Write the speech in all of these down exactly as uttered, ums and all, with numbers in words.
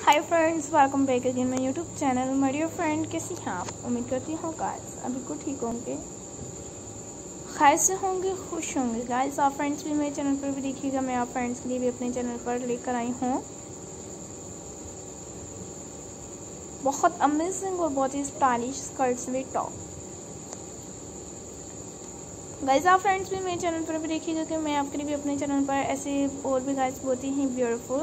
Hi friends, welcome back again my YouTube channel. My dear friend, कैसी हैं आप? उम्मीद करती हूँ गाइस अभी को ठीक होंगे, खैर से होंगे, खुश होंगे। गाइस आप फ्रेंड्स भी मेरे चैनल पर भी देखिएगा। मैं आप फ्रेंड्स के लिए भी अपने चैनल पर लेकर आई हूँ बहुत अमेजिंग और बहुत ही stylish skirts with top. Guys आप फ्रेंड्स भी मेरे चैनल पर भी देखिएगा कि मैं आपके लिए भी अपने चैनल पर ऐसे और भी गाइस बहुत ही ब्यूटीफुल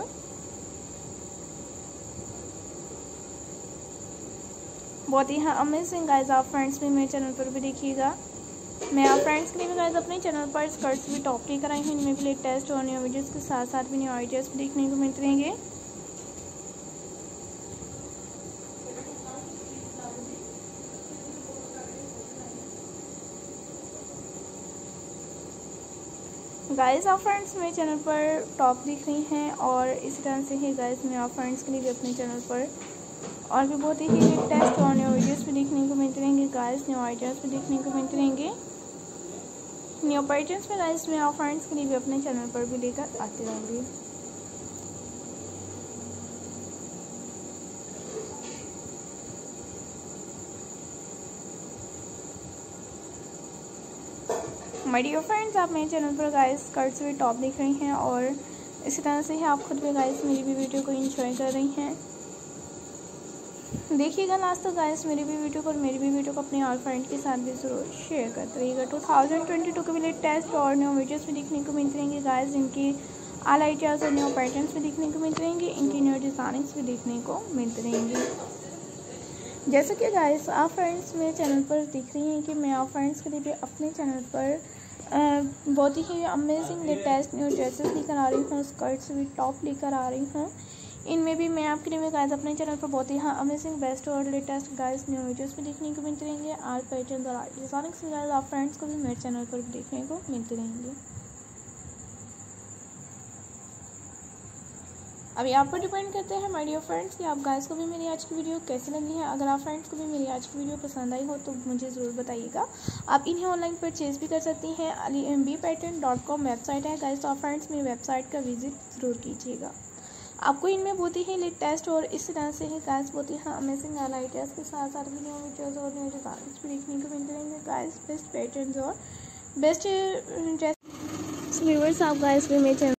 बहुत ही हाँ अमेजिंग गाइस आप फ्रेंड्स भी मेरे चैनल पर भी देखिएगा। मैं आप फ्रेंड्स के लिए भी गाइस अपने चैनल पर स्कर्ट्स भी टॉप लेकर आई हूँ। इनमें भी लेटेस्ट और न्यू वीडियोस के साथ साथ भी न्यू आइडियाज भी देखने को मिलते रहेंगे। गाइस आप फ्रेंड्स मेरे चैनल पर टॉप दिख रही हैं और इसी तरह से ही गाइस मैं आप फ्रेंड्स के लिए भी अपने चैनल पर और भी बहुत ही लेटेस्ट और न्यू वीडियोस भी देखने को मिलते रहेंगे। गाइस न्यू आइडियाज़ भी देखने को मिलते रहेंगे। न्यू पैटर्न्स में गाइस मैं आप फ्रेंड्स के लिए भी अपने चैनल पर भी लेकर आती रहूँगी। माय डियर फ्रेंड्स, आप मेरे चैनल पर गाइस स्कर्ट्स भी टॉप देख रही हैं और इसी तरह से ही आप खुद भी गाइस मेरी भी वीडियो को एंजॉय कर रही हैं। देखिएगा लास्ट तक गाइस मेरी भी वीडियो पर मेरी भी वीडियो को अपने और फ्रेंड के साथ भी ज़रूर शेयर करते रहिएगा। टू थाउजेंड ट्वेंटी टू के भी लेटेस्ट और न्यू वीडियोस भी देखने को मिलते रहेंगे गाइस। इनकी ऑल आइडियाज़ और न्यू पैटर्न्स भी देखने को मिलते रहेंगे। इनकी न्यू डिज़ाइनिंग्स भी देखने को मिलते रहेंगे। जैसे कि गाइस आप फ्रेंड्स मेरे चैनल पर देख रही हैं कि मैं आप फ्रेंड्स के लिए भी अपने चैनल पर बहुत ही अमेजिंग लेटेस्ट न्यू ड्रेसेस लेकर आ रही हूँ, स्कर्ट्स भी टॉप लेकर आ रही हूँ। इनमें भी मैं आपके लिए गाइस अपने चैनल पर बहुत ही हाँ अमेजिंग बेस्ट और लेटेस्ट गाइस न्यू वीडियोस भी देखने को मिलते रहेंगे। आर पैटर्न और आर्ट डिजाइनिंग्स भी गाइस आप फ्रेंड्स को भी मेरे चैनल पर भी देखने को मिलते रहेंगे। अभी आप पर डिपेंड करते हैं माय डियर फ्रेंड्स कि आप गाइस को भी मेरी आज की वीडियो कैसी लगी है। अगर आप फ्रेंड्स को भी मेरी आज की वीडियो पसंद आई हो तो मुझे ज़रूर बताइएगा। आप इन्हें ऑनलाइन परचेज भी कर सकती हैं। Ali M B pattern dot com website है गाइस, तो आप फ्रेंड्स मेरी वेबसाइट का विजिट ज़रूर कीजिएगा। आपको इनमें बहुत ही लेटेस्ट और इस तरह से ही गाइस बहुत ही हाँ अमेजिंग आइडियाज़ के साथ साथ भी न्यू वीडियोज़ और न्यू डिज़ाइन्स भी देखने को मिलते रहेंगे गाइस। बेस्ट पैटर्न्स और बेस्ट ड्रेस व्यूअर्स आप गाइस भी मेरे